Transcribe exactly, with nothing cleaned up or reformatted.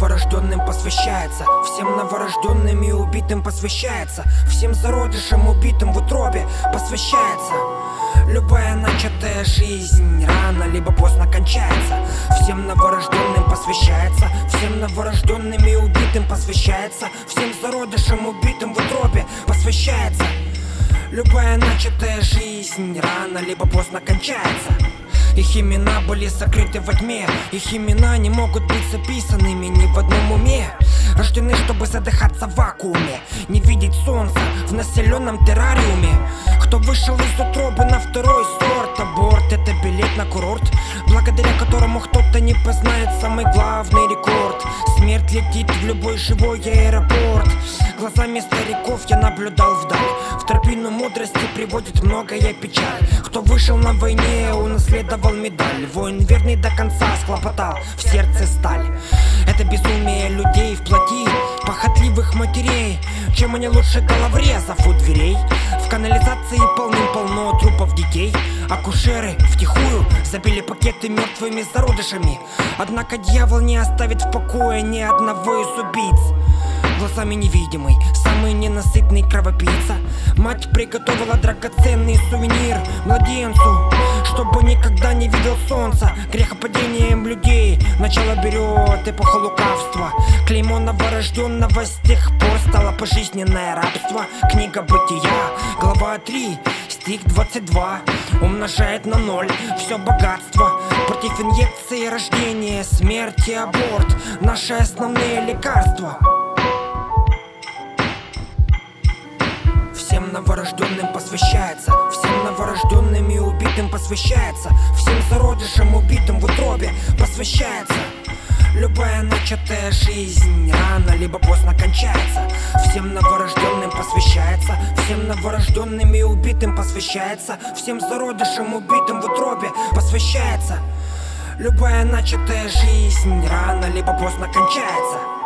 новорожденным посвящается, всем новорожденным и убитым посвящается, всем зародышам убитым в утробе посвящается. Любая начатая жизнь рано либо поздно кончается. Всем новорожденным посвящается, всем новорожденным и убитым посвящается, всем зародышам убитым в утробе посвящается. Любая начатая жизнь рано либо поздно кончается. Их имена были сокрыты во тьме, их имена не могут быть записанными ни в одном уме. Рождены, чтобы задыхаться в вакууме, не видеть солнца в населенном террариуме. Кто вышел из утробы на второй сорт, аборт — это билет на курорт, благодаря которому кто-то не познает самый главный рекорд. Смерть летит в любой живой аэропорт. Глазами стариков я наблюдал вдаль, в тропину мудрости приводит многое печаль. Кто вышел на войне, унаследовал медаль, воин верный до конца схлопотал в сердце сталь. Это безумие людей в плоти, похотливых матерей. Чем они лучше головорезов у дверей? В канализации полным-полно трупов детей. Акушеры втихую забили пакеты мертвыми зародышами. Однако дьявол не оставит в покое ни одного из убийц. Глазами невидимый, самый ненасытный кровопийца. Мать приготовила драгоценный сувенир младенцу, чтобы никогда не видел солнца. Грехопадением людей начало берет эпоха лукавства. Клеймо новорожденного с тех пор стало пожизненное рабство. Книга Бытия, глава три, стих двадцать два, умножает на ноль все богатство. Против инъекции рождения, смерти, аборт — наши основные лекарства. Всем новорожденным посвящается, всем новорожденным и убитым посвящается, всем зародышам убитым в утробе посвящается. Любая начатая жизнь рано либо поздно кончается. Всем новорожденным посвящается, всем новорожденным и убитым посвящается, всем зародышам убитым в утробе посвящается. Любая начатая жизнь рано либо поздно кончается.